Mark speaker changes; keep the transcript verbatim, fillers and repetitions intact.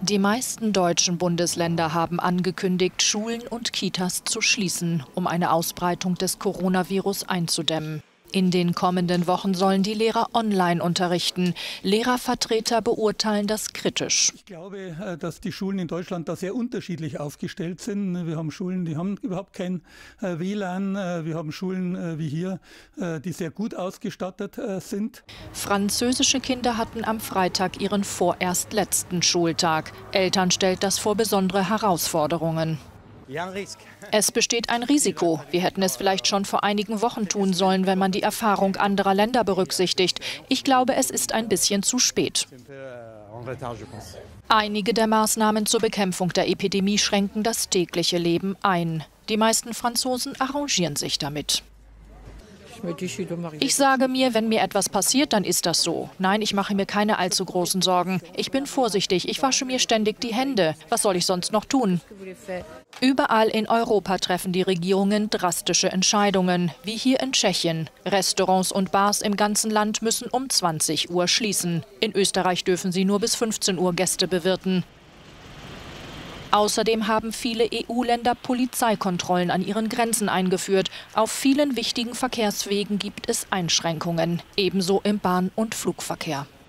Speaker 1: Die meisten deutschen Bundesländer haben angekündigt, Schulen und Kitas zu schließen, um eine Ausbreitung des Coronavirus einzudämmen. In den kommenden Wochen sollen die Lehrer online unterrichten. Lehrervertreter beurteilen das kritisch.
Speaker 2: Ich glaube, dass die Schulen in Deutschland da sehr unterschiedlich aufgestellt sind. Wir haben Schulen, die haben überhaupt kein W L A N. Wir haben Schulen wie hier, die sehr gut ausgestattet sind.
Speaker 1: Französische Kinder hatten am Freitag ihren vorerst letzten Schultag. Eltern stellt das vor besondere Herausforderungen. Es besteht ein Risiko. Wir hätten es vielleicht schon vor einigen Wochen tun sollen, wenn man die Erfahrung anderer Länder berücksichtigt. Ich glaube, es ist ein bisschen zu spät. Einige der Maßnahmen zur Bekämpfung der Epidemie schränken das tägliche Leben ein. Die meisten Franzosen arrangieren sich damit. Ich sage mir, wenn mir etwas passiert, dann ist das so. Nein, ich mache mir keine allzu großen Sorgen. Ich bin vorsichtig, ich wasche mir ständig die Hände. Was soll ich sonst noch tun? Überall in Europa treffen die Regierungen drastische Entscheidungen, wie hier in Tschechien. Restaurants und Bars im ganzen Land müssen um zwanzig Uhr schließen. In Österreich dürfen sie nur bis fünfzehn Uhr Gäste bewirten. Außerdem haben viele E U-Länder Polizeikontrollen an ihren Grenzen eingeführt. Auf vielen wichtigen Verkehrswegen gibt es Einschränkungen, ebenso im Bahn- und Flugverkehr.